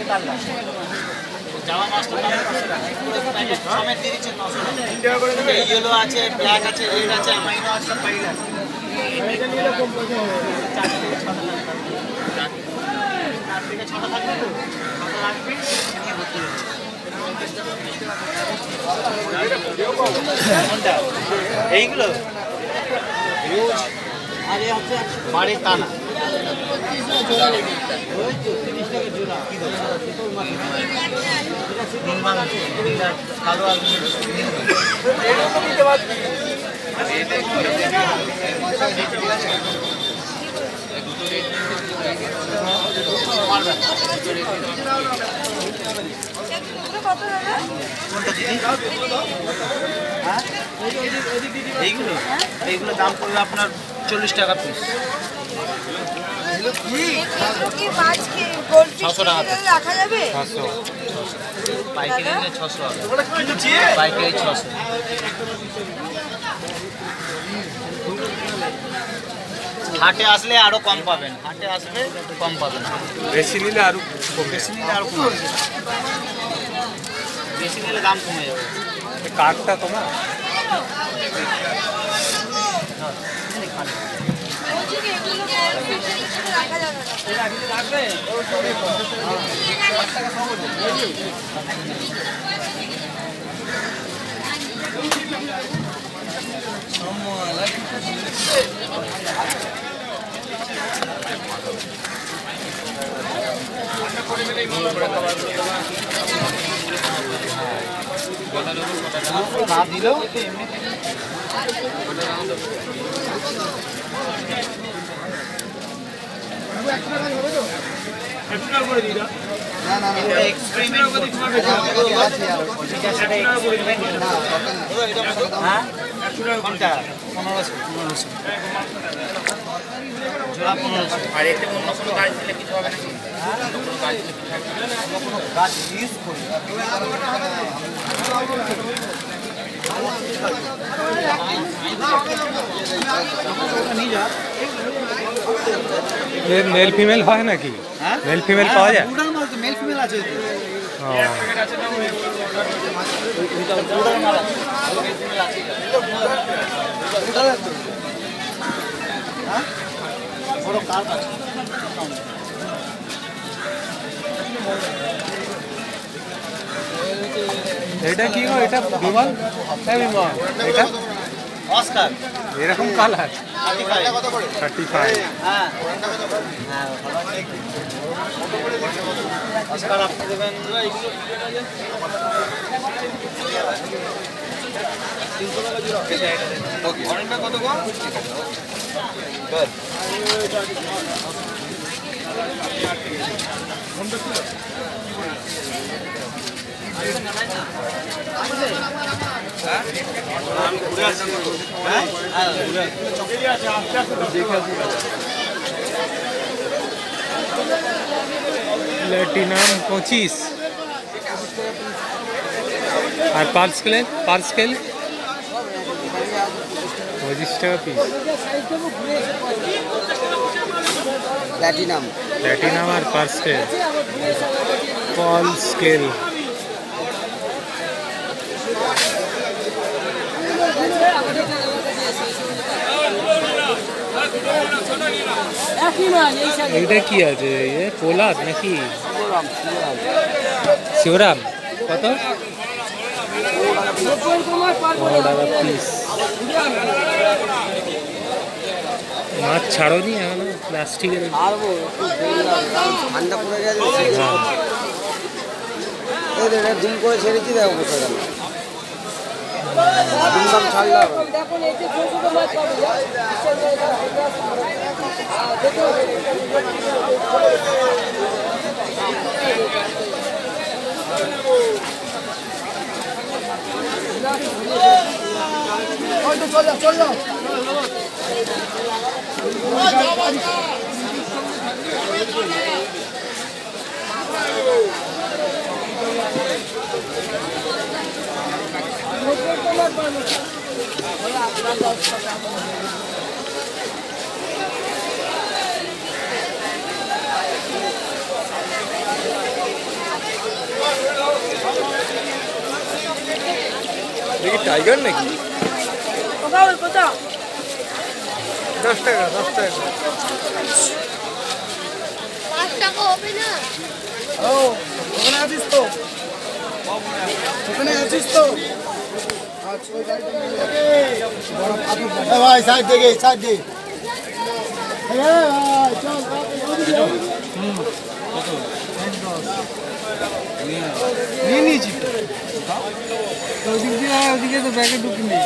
জামা মাছটা সমেত দিয়ে দিচ্ছেন 900 টাকা। ইয়েলো আছে, ব্ল্যাক আছে, রেড আছে, আমাইনো আছে, সব পাই যাবে। এটা নিলে কম পড়বে। 4 থেকে 6 টাকা। 4 থেকে 6টা থাকবে তো? 6টা রাখবি, নিয়ে ভর্তি হবে। কোনটা? এইগুলো? রোজ আরে হচ্ছে বাড়ির টানা। 30 টাকা জোড়া লেগে যায়। ওই তো 30 টাকা জোড়া। কি দাম? তোর মাছ। নীল মাছ আছে, নীল আর কালো আর নীল। এটা তো দিতে পারবি। এইগুলো দাম পড়বে আপনার 40 টাকা পিস। 600 টাকা রাখা যাবে। 600 পাইকারি নিলে 600 পাইকারি 600। হাটে আসলে আরো কম পাবেন, হাটে আসলে কম পাবেন। বেশি নিলে আরো কম হবে। বেশি নিলে দাম কমে যাবে। কার্ডটা তোমার না দিলেও আর এতে অন্য কোনো গাছ দিলে কিছু হবে নাকি? কোনো গাছ ইউজ করি মেল ফিমেল হয় নাকি? মেল ফিমেল পাওয়া যায়? মেল ফিমেল আছে। এটা কি গো? এটা বিমল? হ্যাঁ বিমল, এটা অস্কার এরকম কালার 35। হ্যাঁ অস্কার আপনি দেবেন 300 টাকা জোড়া। অনেকটা কত গো? প্ল্যাটিনাম 25 আর পার স্কেল 25 টাকা পিস। প্ল্যাটিনাম আর পার স্কেল পল স্কেল। এইটা কি আছে? পোলাদ নাকি শিবরাম? কত? 12 টাকা পিস। মাছ ছাড়ো নি এখনো? প্লাস্টিকের ঠান্ডা পড়ে গেছে, দিন করে ছেড়েছি। দেখো কোথায় গেল, দিন ছাড়লাম। চল টাইগার নাকি? 10 টাকা 10 টাকা। 5 টাকা হবে না? ও ওখানে আছিস তো? ওখানে আছিস তো? ভাই সাইড থেকে সাইড দে। নিয়ে নিয়েছি ওদিকে তো ব্যাগে ঢুকিনি।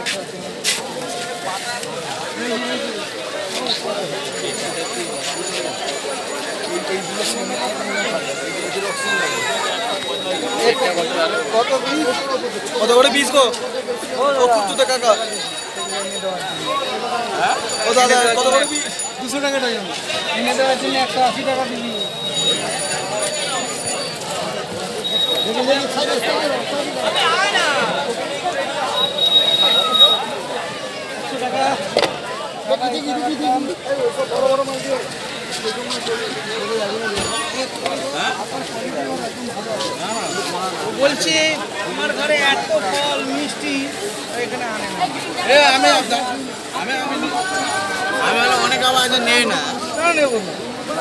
কত করে পিস গো? ও কুতুতে কাকা। ও দাদা কত করে পিস? 200 টাকা ডজন। কিনে দেওয়ার জন্য 180 টাকা দিবি। বলছি আমার ঘরে এত ফল মিষ্টি এখানে আনে না। আমি অনেক আওয়াজ নেই না নেব না।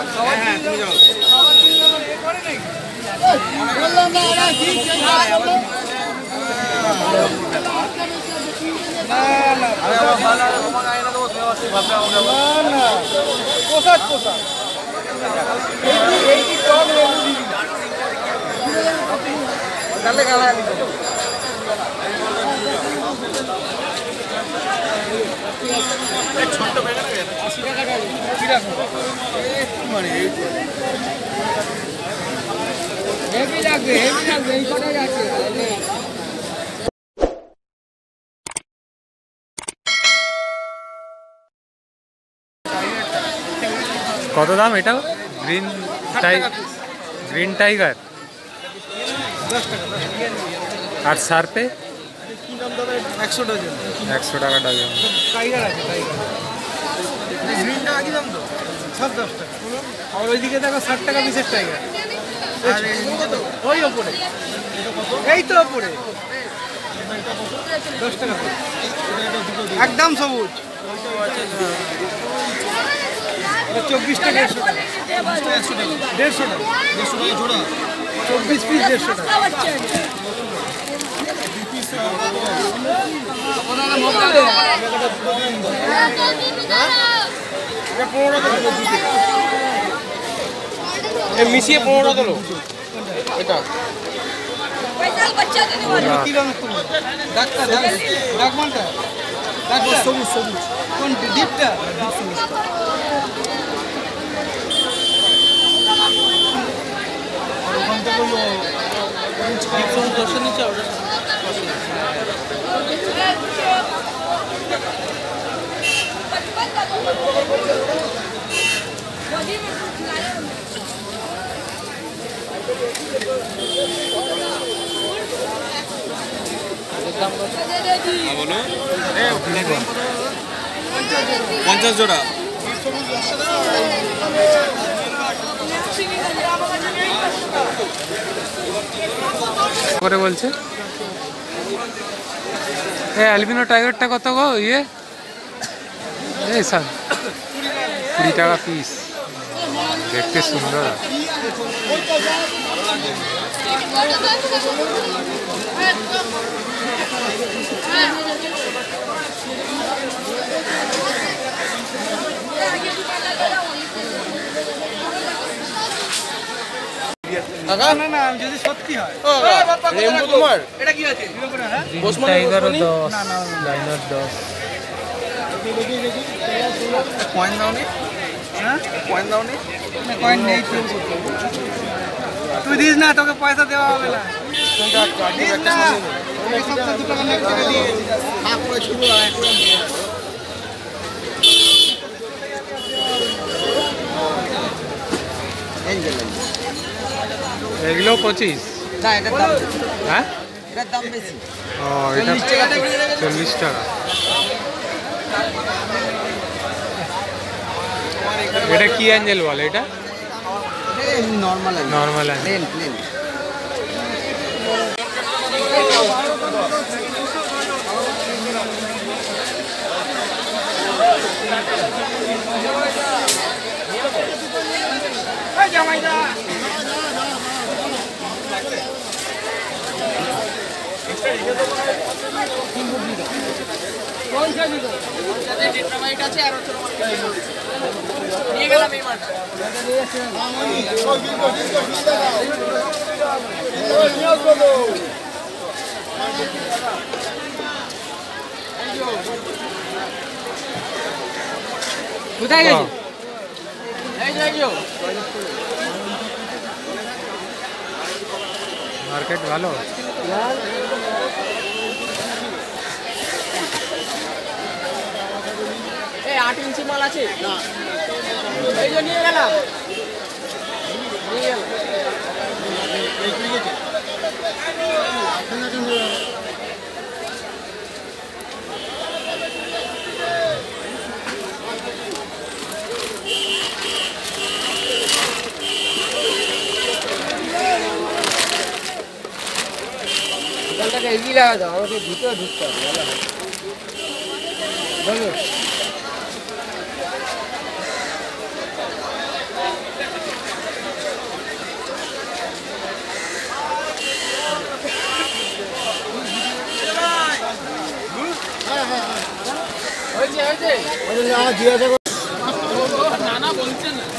পোশাক পোশাক গালে গালা ছোট্ট ব্যাগ 80 টাকা কি রাখো মানে হেভি লাগবে এই কটাই আছে। কত দাম এটা? গ্রিন টাইগার 10 টাকা। আর সার্পে 100 ডজন। 100 টাকা ডজন। টাইগার আছে টাইগার। গ্রিনটা কি দাম তো? সব 10 টাকা। আর ওইদিকে দেখো 60 টাকা পিসের টাইগার। আর ওই ওপরে এই তো ওপরে 10 টাকা একদম সবুজ। 24 টাকা 150 টাকা 150 টাকা জোড়া 24 পিস 150 টাকা। মিশিয়ে 15 দিল এটা। কি রঙ তোমার? ডাকটা ডাকমানটা ডাক সবুজ সবুজ কোন ডিপটা? ওখান থেকে ওই দর্শন নিচে বলো 50 জোড়া। করে বলছে এই অ্যালবিনো টাইগারটা কত গো? ইয়ে এই স্যার 20 টাকা পিস। দেখতে সুন্দর। কাকা না না যদি সত্যি হয় রেমবো তোমার এটা কি আছে? টাইগারও 10 লাইনার 10। কয়েন দাও নি? হ্যাঁ কয়েন দাও নি? কয়েন নেই তো। তুই দিস না, তোকে পয়সা দেওয়া হবে না। দিস না, ওই সপ্তাহে 2 টাকা নেই টাকা দিয়ে হাফ করে শুরু হয়। এগুলো 25। না এটার দাম হ্যাঁ এটার দাম বেশি। ও এটা 40 টাকা। এটা কি অ্যাঞ্জেল বলে? এটা নরমাল নর্মাল প্লেন প্লেন। নিয়ে গেলাম এই মাঠ কোথায় গেছে? মার্কেট ভালো। এই 8 ইঞ্চি মাল আছে না, এই যে নিয়ে গেলাম এখানটাকে এগিয়ে লাগা দাও, আমাকে ভিতরে ঢুকতে হবে বলো। নানা বলছেন না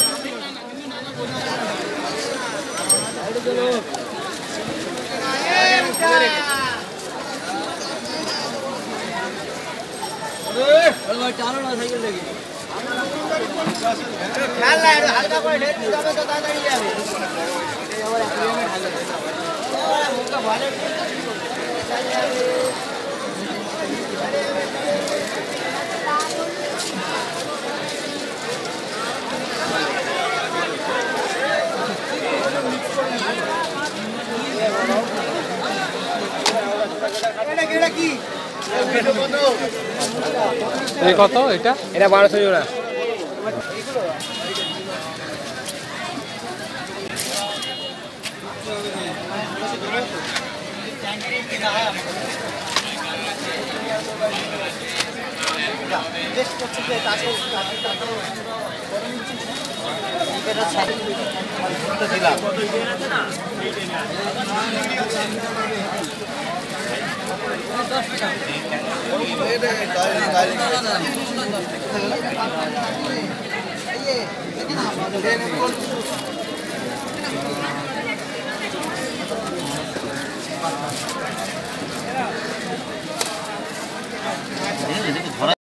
হালকা করে ঢের যাবে তো তাড়াতাড়ি যাবে এই কত এটা? এটা 1200 জোড়া।